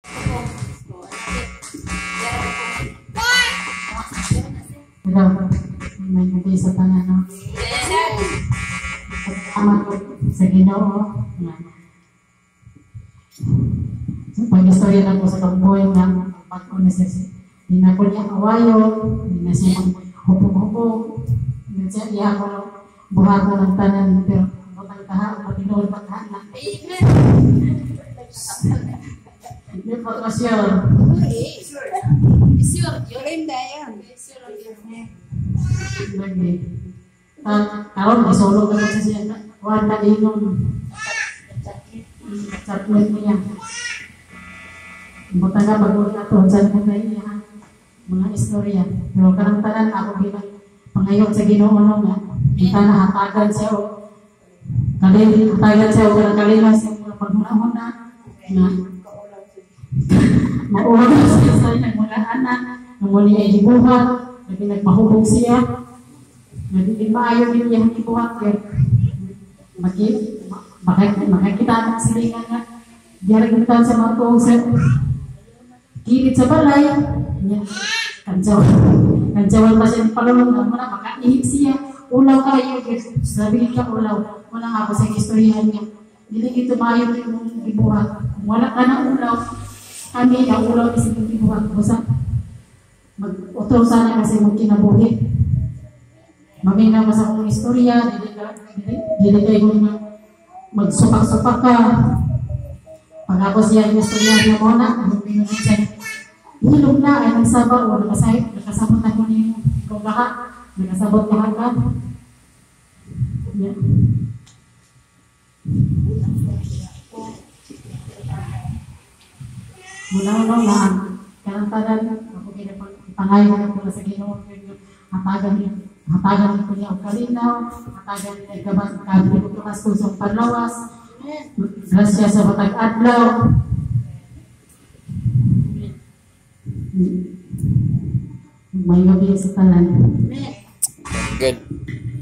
Hello, may nagay sa tanan, no? Salamat po sa Ginoo. So, pag-istorya lang po sa kamboy na pag-una siya, hindi na po niya awayon, hindi na siya maghupog-hupog, hindi siya iya ko buhat na ng tanan, pero butang taha, patinood pagkahan na. Hindi po ito sure. Sure, Yolinda yan. Lagi. Karon isolo ka sa siya. Wala inom. Chocolate niya. Buta nga pag-uwi na ito. Saan ko na iya mga istorya. Pero karang tanan ako bilang pangayon sa Ginoo nga. Kita na hatagan siya o hatagan siya o kalina siya o pag-una-una na mauwag siya sa mga anak nung muli ay gibuhat na pinagmahubog siya nagiging maayon din niya gibuhat makikita ang silingan nga diaragitan sa mga tuong sa kilid sa balay kansawan pa siya palulong na muna makaihip siya ulaw kayo sabi ka ulaw muna nga ako sa istoryahan niya hindi ito maayon din mong gibuhat wala ka na ulaw kami ang ulaw ni sige gibuhat basta mag-utong sana kasi mong kinabuhi mamina mo sa akong istorya hindi kayo magsupak-supak ka pag ako siya yung istorya niya mo na minunod siya hilog na ay nagsaba o nakasabot na ko niyo kung baka nakasabot ka hanggang mula-ulaw na karantaran ako pangayong ko sa Ginoo hatagan ko niya ang kalinaw hatagan niya kabin ko tumas ko sa panlawas grasya sa matag adlaw may gabi sa tanan Good.